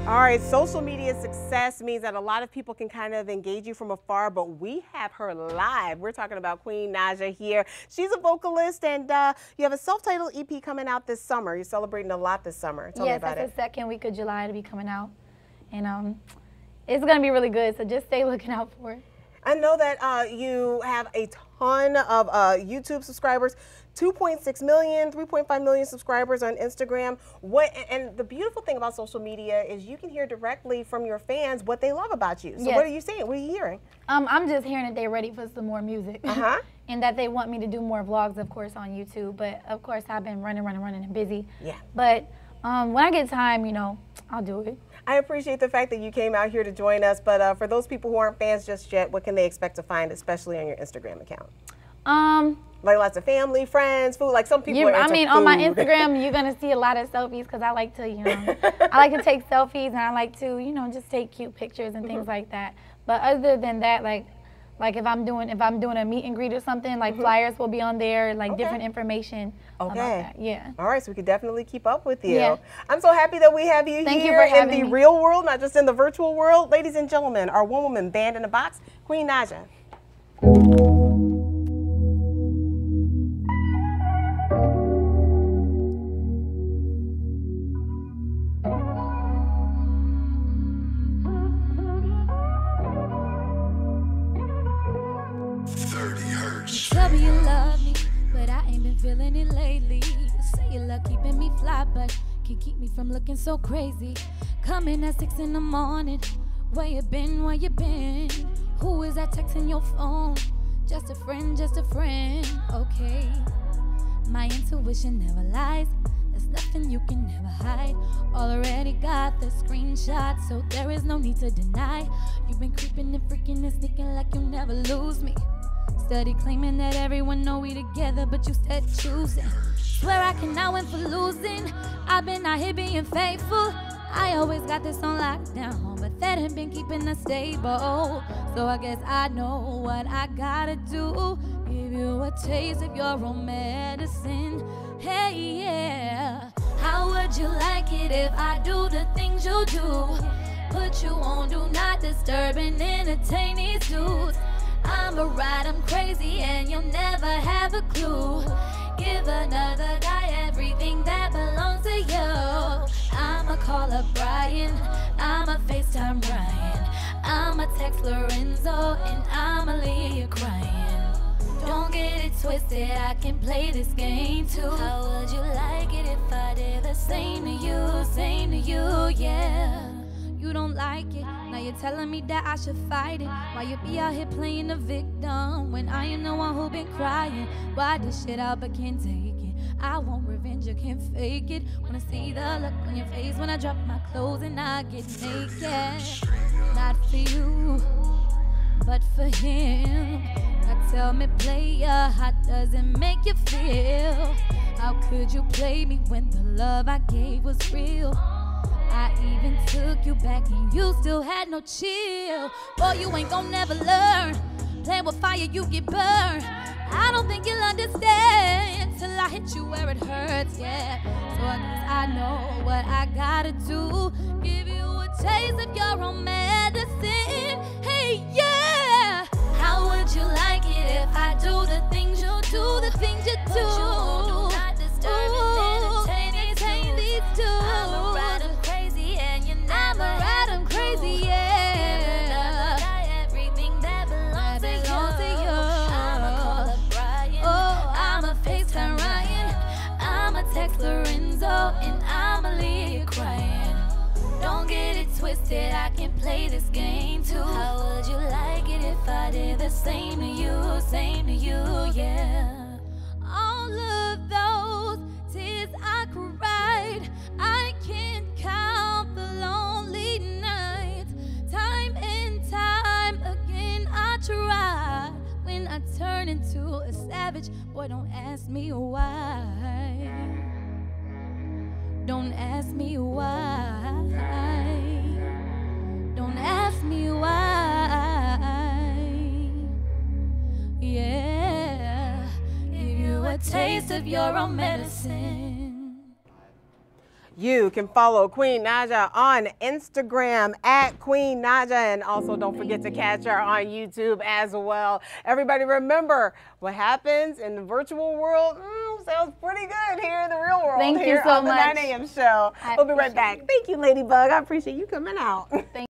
All right, social media success means that a lot of people can kind of engage you from afar, but we have her live. We're talking about Queen Naija here. She's a vocalist, and you have a self-titled EP coming out this summer. You're celebrating a lot this summer. Tell me about it. Yes, it's the second week of July to be coming out, and it's going to be really good, so just stay looking out for it. I know that you have a ton of YouTube subscribers, 2.6 million, 3.5 million subscribers on Instagram. And the beautiful thing about social media is you can hear directly from your fans what they love about you. So Yes. what are you saying? What are you hearing? I'm just hearing that they're ready for some more music. Uh-huh. And that they want me to do more vlogs, of course, on YouTube. But, of course, I've been running and busy. Yeah. But when I get time, I'll do it. I appreciate the fact that you came out here to join us, but for those people who aren't fans just yet, what can they expect to find, especially on your Instagram account? Like lots of family, friends, food, like some people are into food. On my Instagram, you're going to see a lot of selfies because I like to, I like to take selfies and I like to, just take cute pictures and things like that. But other than that, like if I'm doing a meet and greet or something, like flyers will be on there, like different information about that. Yeah. All right, so we can definitely keep up with you. Yeah. I'm so happy that we have you Thank here you for in the having me. real world, not just in the virtual world. Ladies and gentlemen, our one-woman band in a box, Queen Naija. Tell me you love me, but I ain't been feeling it lately. Say you love keeping me fly, but can keep me from looking so crazy. Coming at 6 in the morning, where you been, where you been? Who is that texting your phone? Just a friend, okay. My intuition never lies, there's nothing you can never hide. Already got the screenshot, so there is no need to deny. You've been creeping and freaking and sneaking like you'll never lose me. Steady claiming that everyone know we together, but you said choosing. Swear I can now win for losing. I've been out here being faithful. I always got this on lockdown, but that ain't been keeping us stable. So I guess I know what I gotta do. Give you a taste of your own medicine. Hey, yeah. How would you like it if I do the things you do? Put you on do not disturb and entertain these dudes. I'm a ride, I'm crazy, and you'll never have a clue. Give another guy everything that belongs to you. I'ma call up Brian, I'ma FaceTime Ryan, I'ma text Lorenzo, and I'ma leave you crying. Don't get it twisted, I can play this game too. How would you like it if I did the same to you, yeah. You don't like it, now you're telling me that I should fight it. Why you be out here playing the victim when I am the one who been crying? Why this shit out but can't take it? I want revenge, I can't fake it. Wanna see the look on your face when I drop my clothes and I get naked. Not for you, but for him. Now tell me, player, how does it make you feel? How could you play me when the love I gave was real? I even took you back and you still had no chill. Boy, you ain't gon' never learn. Playing with fire, you get burned. I don't think you'll understand till I hit you where it hurts, yeah. So I guess I know what I gotta do. Give you a taste of your own medicine. Hey, yeah. How would you like it if I do the things you do, the things you do? But you won't do not disturb and entertain these two. I'm a ride, I'm crazy, and you never ride, I'm crazy, yeah. Everything that belongs to you. I'ma call up Brian, I'ma FaceTime Ryan, I'ma text Lorenzo, and I'ma leave you crying. Don't get it twisted, I can play this game too. How would you like it if I did the same to you, yeah. All of those tears I cried, I can't count the lonely nights. Time and time again I tried. When I turn into a savage, boy, don't ask me why. Don't ask me why. Don't ask me why. Yeah. Give you a taste of your own medicine. You can follow Queen Naija on Instagram at Queen Naija, and also don't forget to catch her on YouTube as well. Everybody remember, what happens in the virtual world sounds pretty good here in the real world. Thank you so on the much. 9 a.m. show. We'll be right back. Thank you, Ladybug. I appreciate you coming out. Thank